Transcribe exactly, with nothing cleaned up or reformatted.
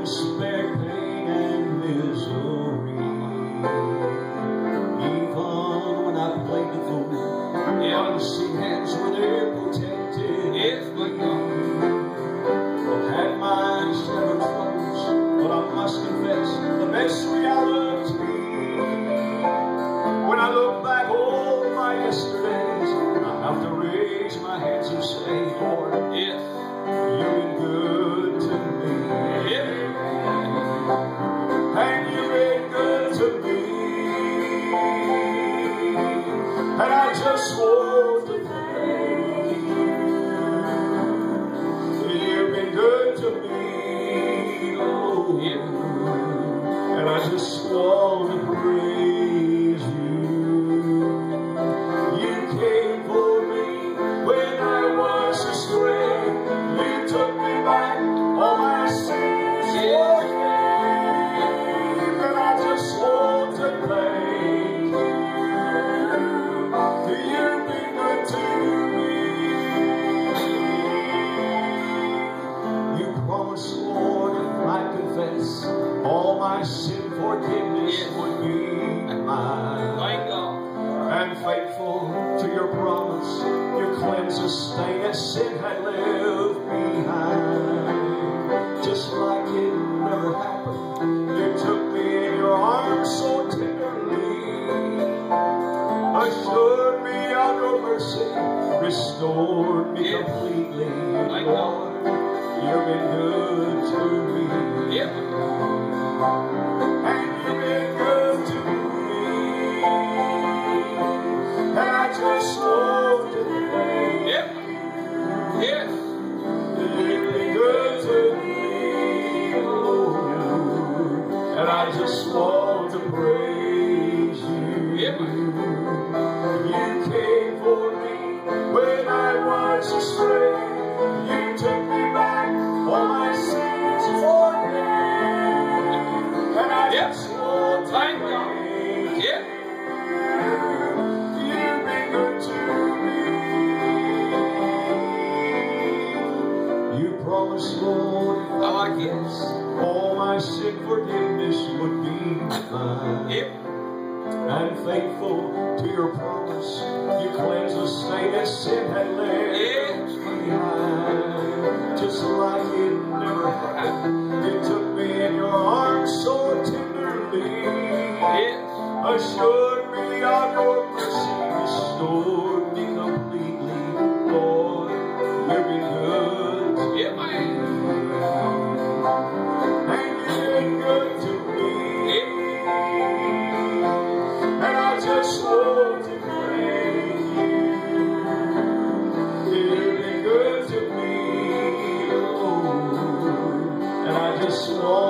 and spared pain and misery. Even when I played the fool, yeah. Unseen hands were there protected. Yes, my God. I've had my share of troubles, but I must confess the best reality. When I look back over my yesterdays, I have to raise my hands and say, Lord, yes, you've been good to me. Yeah. And you've been good to me. And I just want to thank you. You've been good to me, oh, yeah. And I just want to praise you. You came for me when I was astray. You took me back, all my sins were forgiven. And I just want to thank you. You've been good to me. You promised, Lord, if I confess, all my sin forgiveness would be mine. My God. And faithful to your promise, you cleanse the stain that sin had left behind. Just like it never happened, you took me in your arms so tenderly, assured me of your mercy, restored me yeah. completely. Lord, you've been good to me. Yeah. And you've been good to me. And I just want to thank yep. you. Yes. You've been good to me. Oh, and I just want to praise you. Yep. You came for me when I was astray. You took me back, all my sins forgiven. And I yep. just want to thank you. Yep. You've been good to me. You promised, Lord, I like this. All my sin forgiveness would be mine. Yep. And faithful to your promise, you cleanse the stain that sin had left yes. behind. Just like it never happened, you took me in your arms so tenderly. Yes. Assured me of your mercy, restored me completely. Lord, you've been good. Yeah, man. And you've been good to me. Yeah. And I just want to thank you. You've been good to me, Lord. And I just want